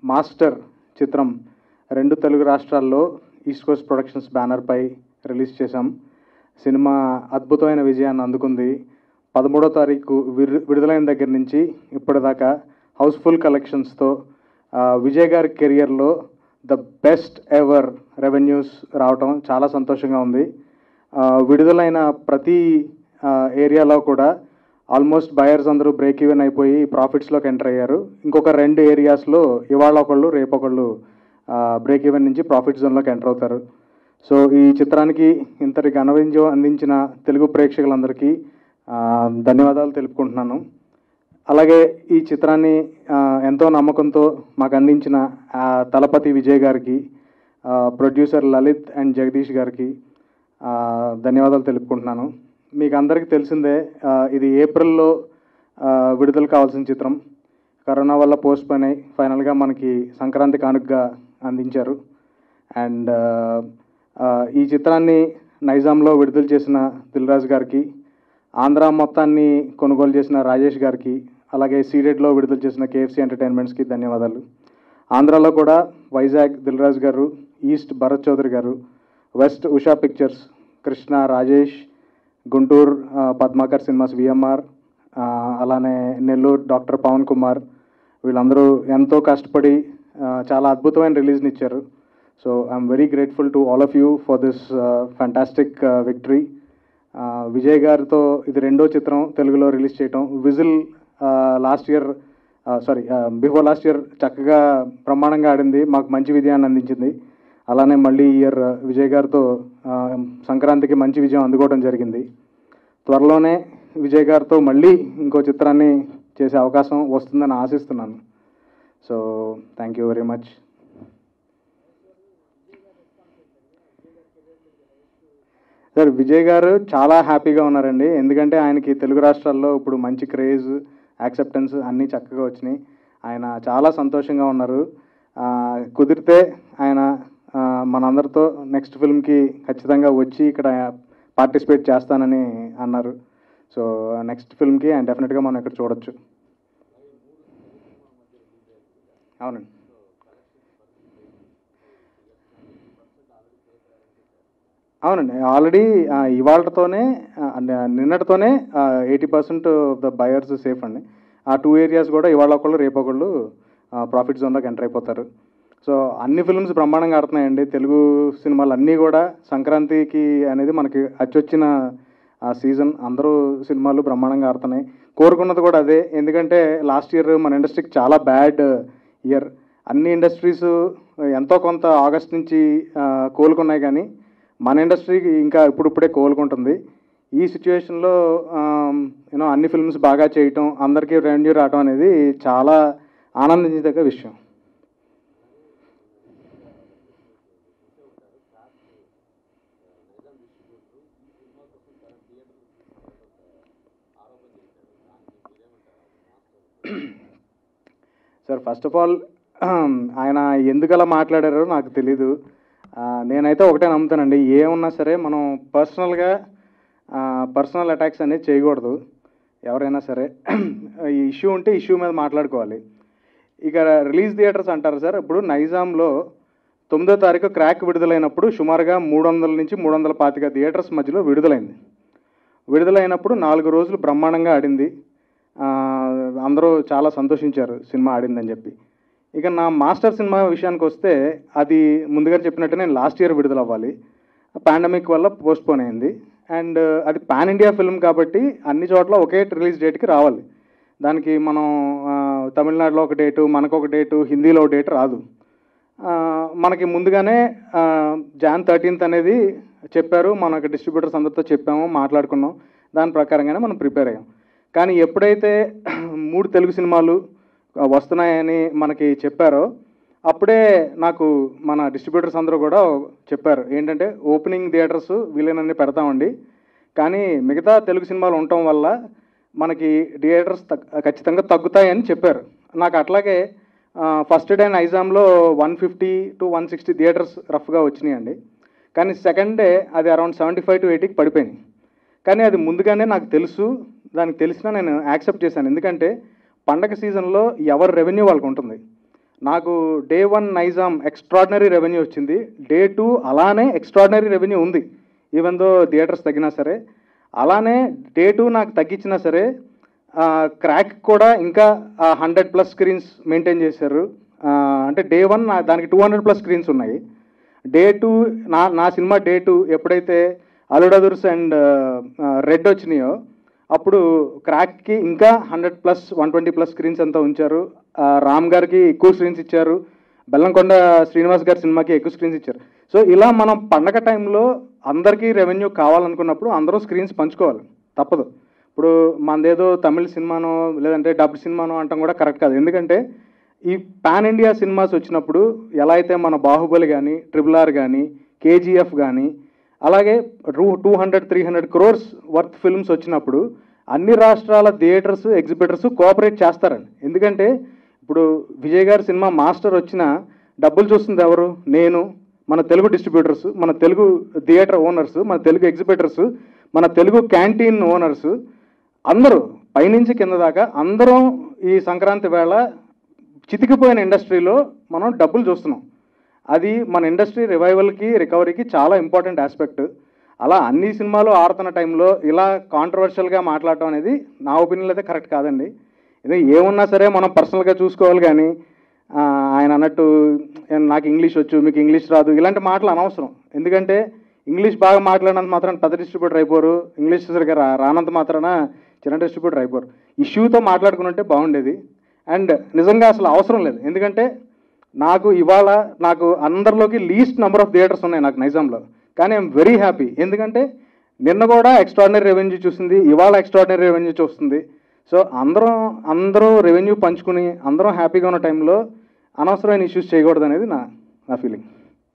Master చిత్రం రెండు తెలుగు రాష్ట్రాల్లో ఈస్ట్ కోస్ట్ ప్రొడక్షన్స్ బ్యానర్పై రిలీజ్ చేశాం. సినిమా అద్భుతమైన విజయాన్ని అందుకుంది. 13వ తారీఖు విడుదలైన దగ్గర నుంచి ఇప్పటిదాకా హౌస్ఫుల్ కలెక్షన్స్తో విజయ్ గారి కెరియర్లో ద బెస్ట్ ఎవర్ రెవెన్యూస్ రావటం చాలా సంతోషంగా ఉంది. విడుదలైన ప్రతి ఏరియాలో కూడా ఆల్మోస్ట్ బయర్స్ అందరూ బ్రేక్ ఈవెన్ అయిపోయి ప్రాఫిట్స్లోకి ఎంటర్ అయ్యారు. ఇంకొక 2 ఏరియాస్లో ఇవాళ ఒకళ్ళు రేపొకళ్ళు బ్రేక్ ఈవెన్ నుంచి ప్రాఫిట్ జోన్లోకి ఎంటర్ అవుతారు. సో ఈ చిత్రానికి ఇంతటి ఘన విజయం అందించిన తెలుగు ప్రేక్షకులందరికీ ధన్యవాదాలు తెలుపుకుంటున్నాను. అలాగే ఈ చిత్రాన్ని ఎంతో నమ్మకంతో మాకు అందించిన తలపతి విజయ్ గారికి, ప్రొడ్యూసర్ లలిత్ అండ్ జగదీష్ గారికి ధన్యవాదాలు తెలుపుకుంటున్నాను. మీకు అందరికీ తెలిసిందే, ఇది ఏప్రిల్లో విడుదల కావాల్సిన చిత్రం కరోనా వల్ల పోస్ట్ పోన్ అయి ఫైనల్గా మనకి సంక్రాంతి కానుకగా అందించారు. అండ్ ఈ చిత్రాన్ని నైజాంలో విడుదల చేసిన దిల్ రాజు గారికి, ఆంధ్ర మొత్తాన్ని కొనుగోలు చేసిన రాజేష్ గారికి, అలాగే సీడెడ్లో విడుదల చేసిన కేఎఫ్సి ఎంటర్టైన్మెంట్స్కి ధన్యవాదాలు. ఆంధ్రాలో కూడా వైజాగ్ దిల్ రాజు గారు, ఈస్ట్ భరత్ చౌదరి గారు, west Usha Pictures Krishna Rajesh, Guntur Padmakar Cinemas VMR, అలానే నెల్లూరు డాక్టర్ పవన్ కుమార్, వీళ్ళందరూ ఎంతో కష్టపడి చాలా అద్భుతమైన రిలీజ్ని ఇచ్చారు. So I'm very grateful to all of you for this fantastic victory. Vijay గారితో ఇది 2వ చిత్రం తెలుగులో రిలీజ్ చేయటం. విజిల్ బిఫోర్ లాస్ట్ ఇయర్ చక్కగా బ్రహ్మాండంగా ఆడింది, మాకు మంచి విజయాన్ని అందించింది. అలానే మళ్ళీ ఈ ఇయర్ విజయ్ గారితో సంక్రాంతికి మంచి విజయం అందుకోవడం జరిగింది. త్వరలోనే విజయ్ గారితో మళ్ళీ ఇంకో చిత్రాన్ని చేసే అవకాశం వస్తుందని ఆశిస్తున్నాను. So thank you very much. Sir Vijay గారు చాలా హ్యాపీగా ఉన్నారండి, ఎందుకంటే ఆయనకి తెలుగు రాష్ట్రాల్లో ఇప్పుడు మంచి క్రేజ్, యాక్సెప్టెన్స్ అన్నీ చక్కగా వచ్చినాయి. ఆయన చాలా సంతోషంగా ఉన్నారు. కుదిరితే ఆయన మనందరితో నెక్స్ట్ ఫిల్మ్కి ఖచ్చితంగా వచ్చి ఇక్కడ పార్టిసిపేట్ చేస్తానని అన్నారు. సో నెక్స్ట్ ఫిల్మ్కి ఆయన డెఫినెట్గా మనం ఇక్కడ చూడొచ్చు. అవునండి, అవునండి, ఆల్రెడీ ఇవాళతోనే నిన్నటితోనే 80% ఆఫ్ ద బయర్స్ సేఫ్ అండి. ఆ 2 ఏరియాస్ కూడా ఇవాళ ఒకళ్ళు రేపొకళ్ళు ప్రాఫిట్ జోన్లోకి ఎంటర్ అయిపోతారు. సో అన్ని ఫిల్మ్స్ బ్రహ్మాండంగా ఆడుతున్నాయండి. తెలుగు సినిమాలు అన్నీ కూడా సంక్రాంతికి అనేది మనకి అచ్చొచ్చిన సీజన్, అందరూ సినిమాలు బ్రహ్మాండంగా ఆడుతున్నాయి. కోరుకున్నది కూడా అదే, ఎందుకంటే లాస్ట్ ఇయర్ మన ఇండస్ట్రీకి చాలా బ్యాడ్ ఇయర్. అన్ని ఇండస్ట్రీస్ ఎంతో కొంత ఆగస్ట్ నుంచి కోలుకున్నాయి, కానీ మన ఇండస్ట్రీకి ఇంకా ఇప్పుడిప్పుడే కోలుకుంటుంది. ఈ సిచ్యువేషన్లో అన్ని ఫిల్మ్స్ బాగా చేయటం, అందరికీ రెవెన్యూ రావడం అనేది చాలా ఆనందించదగ్గ విషయం. సార్ ఫస్ట్ ఆఫ్ ఆల్ ఆయన ఎందుకలా మాట్లాడారో నాకు తెలీదు. నేనైతే ఒకటే నమ్ముతానండి, ఏమున్నా సరే మనం పర్సనల్ అటాక్స్ అనేది చేయకూడదు. ఎవరైనా సరే ఈ ఇష్యూ ఉంటే ఇష్యూ మీద మాట్లాడుకోవాలి. ఇక రిలీజ్ థియేటర్స్ అంటారు సార్, ఇప్పుడు నైజాంలో 9వ తారీఖు క్రాక్ విడుదలైనప్పుడు సుమారుగా 300 నుంచి 325 థియేటర్స్ మధ్యలో విడుదలైనప్పుడు 4 రోజులు బ్రహ్మాండంగా ఆడింది. అందరూ చాలా సంతోషించారు సినిమా ఆడిందని చెప్పి. ఇక నా మాస్టర్ సినిమా విషయానికి వస్తే, అది ముందుగా చెప్పినట్టు నేను లాస్ట్ ఇయర్ విడుదల అవ్వాలి, పాండమిక్ వల్ల పోస్ట్పోన్ అయింది. అండ్ అది పాన్ ఇండియా ఫిల్మ్ కాబట్టి అన్ని చోట్ల ఒకే రిలీజ్ డేట్కి రావాలి. దానికి మనం తమిళనాడులో ఒక డేటు, మనకు ఒక డేటు, హిందీలో ఒక డేటు రాదు. మనకి ముందుగానే Jan 13th అనేది చెప్పారు. మనకి డిస్ట్రిబ్యూటర్స్ అందరితో చెప్పాము, మాట్లాడుకున్నాం, దాని ప్రకారంగానే మనం ప్రిపేర్ అయ్యాం. కానీ ఎప్పుడైతే 3 తెలుగు సినిమాలు వస్తున్నాయని మనకి చెప్పారో అప్పుడే నాకు మన డిస్ట్రిబ్యూటర్స్ అందరూ కూడా చెప్పారు, ఏంటంటే ఓపెనింగ్ థియేటర్స్ వీలైనన్ని పెడతామండి, కానీ మిగతా తెలుగు సినిమాలు ఉండటం వల్ల మనకి థియేటర్స్ ఖచ్చితంగా తగ్గుతాయని చెప్పారు. నాకు అట్లాగే ఫస్ట్ డే నైజాంలో 150 to 160 థియేటర్స్ రఫ్గా వచ్చినాయండి. కానీ సెకండ్ డే అది అరౌండ్ 75 to 80కి పడిపోయినాయి. కానీ అది ముందుగానే నాకు తెలుసు, దానికి తెలిసినా నేను యాక్సెప్ట్ చేశాను. ఎందుకంటే పండగ సీజన్లో ఎవరి రెవెన్యూ వాళ్ళకు ఉంటుంది. నాకు డే 1 నైజాం ఎక్స్ట్రాడినరీ రెవెన్యూ వచ్చింది, డే 2 అలానే ఎక్స్ట్రాడినరీ రెవెన్యూ ఉంది, ఈవెన్ దో థియేటర్స్ తగ్గినా సరే. అలానే డే 2 నాకు తగ్గించినా సరే క్రాక్ కూడా ఇంకా 100+ స్క్రీన్స్ మెయింటైన్ చేశారు. అంటే డే 1 దానికి 200+ స్క్రీన్స్ ఉన్నాయి. డే 2 నా సినిమా డే 2 ఎప్పుడైతే అలుడదుర్స్ అండ్ రెడ్ వచ్చినాయో అప్పుడు క్రాక్కి ఇంకా 100+, 120+ స్క్రీన్స్ అంతా ఉంచారు. రామ్ గారికి ఎక్కువ స్క్రీన్స్ ఇచ్చారు, బెల్లంకొండ శ్రీనివాస్ గారి సినిమాకి ఎక్కువ స్క్రీన్స్ ఇచ్చారు. సో ఇలా మనం పండగ టైంలో అందరికీ రెవెన్యూ కావాలనుకున్నప్పుడు అందరూ స్క్రీన్స్ పంచుకోవాలి, తప్పదు. ఇప్పుడు మనదేదో తమిళ సినిమానో లేదంటే డబ్ సినిమానో అంటాం కూడా కరెక్ట్ కాదు. ఎందుకంటే ఈ పాన్ ఇండియా సినిమాస్ వచ్చినప్పుడు ఎలా అయితే మన బాహుబలి కానీ, RRR కానీ, KGF కానీ, అలాగే 200-300 crores వర్త్ ఫిల్మ్స్ వచ్చినప్పుడు అన్ని రాష్ట్రాల థియేటర్స్, ఎగ్జిబిటర్స్ కోఆపరేట్ చేస్తారండి. ఎందుకంటే ఇప్పుడు విజయ్ గారి సినిమా మాస్టర్ వచ్చిన డబ్బులు చూస్తుంది ఎవరు? నేను, మన తెలుగు డిస్ట్రిబ్యూటర్స్, మన తెలుగు థియేటర్ ఓనర్స్, మన తెలుగు ఎగ్జిబిటర్స్, మన తెలుగు క్యాంటీన్ ఓనర్స్, అందరూ పైనుంచి కింద దాకా అందరం ఈ సంక్రాంతి వేళ చితికిపోయిన ఇండస్ట్రీలో మనం డబ్బులు చూస్తున్నాం. అది మన ఇండస్ట్రీ రివైవల్కి, రికవరీకి చాలా ఇంపార్టెంట్ ఆస్పెక్ట్. అలా అన్ని సినిమాలు ఆడుతున్న టైంలో ఇలా కాంట్రవర్షియల్గా మాట్లాడటం అనేది నా ఒపీనియన్ అయితే కరెక్ట్ కాదండి. ఇది ఏమున్నా సరే మనం పర్సనల్గా చూసుకోవాలి, కానీ ఆయన అన్నట్టు నాకు ఇంగ్లీష్ వచ్చు, మీకు ఇంగ్లీష్ రాదు, ఇలాంటి మాటలు అనవసరం. ఎందుకంటే ఇంగ్లీష్ బాగా మాట్లాడినంత మాత్రాన పెద్ద డిస్ట్రిబ్యూటర్ అయిపోరు, ఇంగ్లీష్ సరిగ్గా రానంత మాత్రాన చిన్న డిస్ట్రిబ్యూటర్ అయిపోరు. ఇష్యూతో మాట్లాడుకుని ఉంటే బాగుండేది. అండ్ నిజంగా అసలు అవసరం లేదు. ఎందుకంటే ఇవాళ నాకు అందరిలోకి లీస్ట్ నెంబర్ ఆఫ్ థియేటర్స్ ఉన్నాయి నాకు నైజాంలో, కానీ ఐఎమ్ వెరీ హ్యాపీ. ఎందుకంటే నిన్న కూడా ఎక్స్ట్రాడినరీ రెవెన్యూ చూసింది, ఇవాళ ఎక్స్ట్రాడినరీ రెవెన్యూ చూస్తుంది. సో అందరూ రెవెన్యూ పంచుకుని అందరం హ్యాపీగా ఉన్న టైంలో అనవసరమైన ఇష్యూస్ చేయకూడదు అనేది నా ఫీలింగ్.